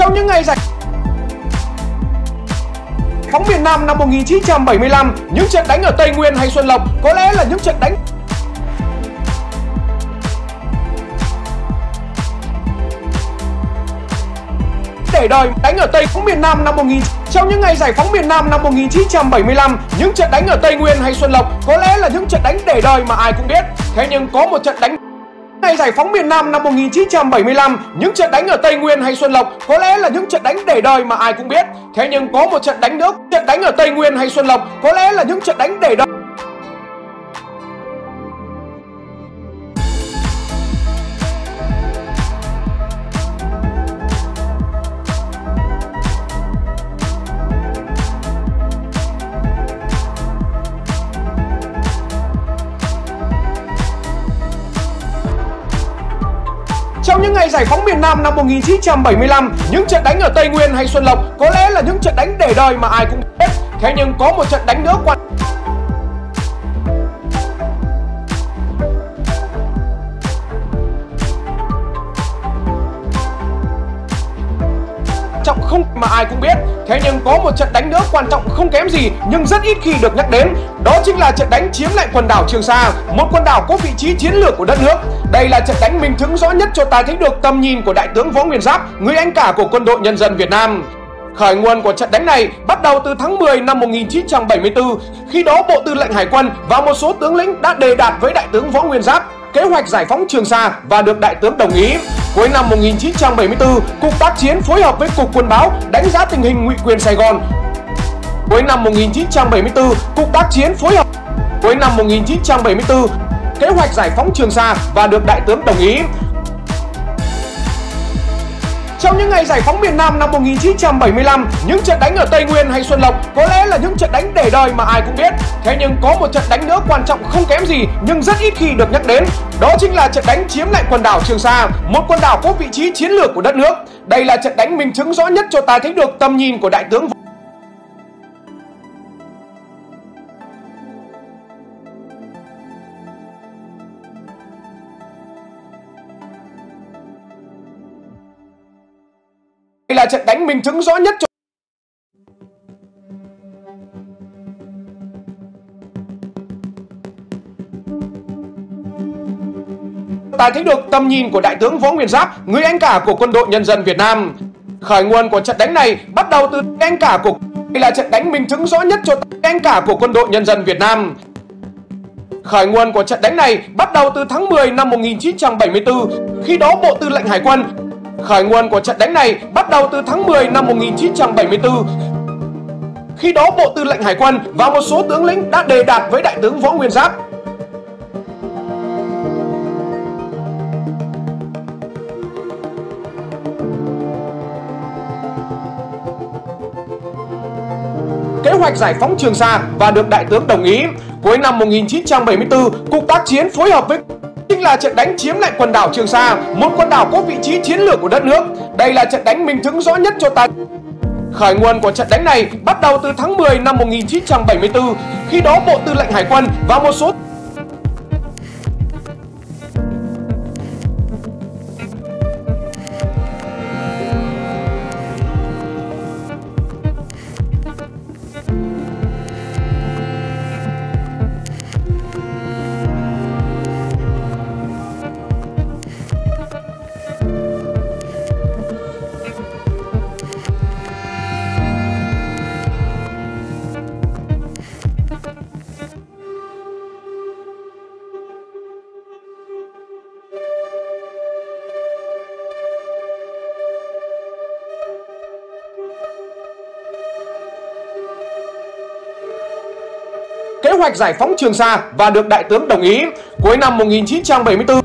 Trong những ngày giải phóng miền Nam năm 1975, những trận đánh ở Tây Nguyên hay Xuân Lộc có lẽ là những trận đánh để đời. Đánh ở Tây phóng miền Nam năm 1000. Trong những ngày giải phóng miền Nam năm 1975, những trận đánh ở Tây Nguyên hay Xuân Lộc có lẽ là những trận đánh để đời mà ai cũng biết. Thế nhưng có một trận đánh ngày giải phóng miền Nam năm 1975, những trận đánh ở Tây Nguyên hay Xuân Lộc có lẽ là những trận đánh để đời mà ai cũng biết. Thế nhưng có một trận đánh nữa, trận đánh ở Tây Nguyên hay Xuân Lộc có lẽ là những trận đánh để đời. Trong những ngày giải phóng miền Nam năm 1975, những trận đánh ở Tây Nguyên hay Xuân Lộc có lẽ là những trận đánh để đời mà ai cũng biết. Thế nhưng có một trận đánh nữa quan trọng không mà ai cũng biết. Thế nhưng có một trận đánh nữa quan trọng không kém gì nhưng rất ít khi được nhắc đến. Đó chính là trận đánh chiếm lại quần đảo Trường Sa, một quần đảo có vị trí chiến lược của đất nước. Đây là trận đánh minh chứng rõ nhất cho ta thấy được tầm nhìn của Đại tướng Võ Nguyên Giáp, người anh cả của Quân đội Nhân dân Việt Nam. Khởi nguồn của trận đánh này bắt đầu từ tháng 10 năm 1974, khi đó Bộ Tư lệnh Hải quân và một số tướng lĩnh đã đề đạt với Đại tướng Võ Nguyên Giáp kế hoạch giải phóng Trường Sa và được Đại tướng đồng ý. Cuối năm 1974, Cục Tác chiến phối hợp với Cục Quân báo đánh giá tình hình ngụy quyền Sài Gòn. Cuối năm 1974, Cục Tác chiến phối hợp. Cuối năm 1974, kế hoạch giải phóng Trường Sa và được Đại tướng đồng ý. Trong những ngày giải phóng miền Nam năm 1975, những trận đánh ở Tây Nguyên hay Xuân Lộc có lẽ là những trận đánh để đời mà ai cũng biết. Thế nhưng có một trận đánh nữa quan trọng không kém gì nhưng rất ít khi được nhắc đến. Đó chính là trận đánh chiếm lại quần đảo Trường Sa, một quần đảo có vị trí chiến lược của đất nước. Đây là trận đánh minh chứng rõ nhất cho ta thấy được tầm nhìn của Đại tướng. Đây là trận đánh minh chứng rõ nhất cho ta thấy được tầm nhìn của Đại tướng Võ Nguyên Giáp, người anh cả của Quân đội Nhân dân Việt Nam. Khởi nguồn của trận đánh này bắt đầu từ anh cả của. Đây là trận đánh minh chứng rõ nhất cho anh cả của Quân đội Nhân dân Việt Nam. Khởi nguồn của trận đánh này bắt đầu từ tháng 10 năm 1974, khi đó Bộ Tư lệnh Hải quân. Khởi nguồn của trận đánh này bắt đầu từ tháng 10 năm 1974, khi đó Bộ Tư lệnh Hải quân và một số tướng lĩnh đã đề đạt với Đại tướng Võ Nguyên Giáp kế hoạch giải phóng Trường Sa và được Đại tướng đồng ý. Cuối năm 1974, Cục Tác chiến phối hợp với chính là trận đánh chiếm lại quần đảo Trường Sa, một quần đảo có vị trí chiến lược của đất nước. Đây là trận đánh minh chứng rõ nhất cho ta. Khởi nguồn của trận đánh này bắt đầu từ tháng 10 năm 1974, khi đó Bộ Tư lệnh Hải quân và một số kế hoạch giải phóng Trường Sa và được Đại tướng đồng ý. Cuối năm 1974,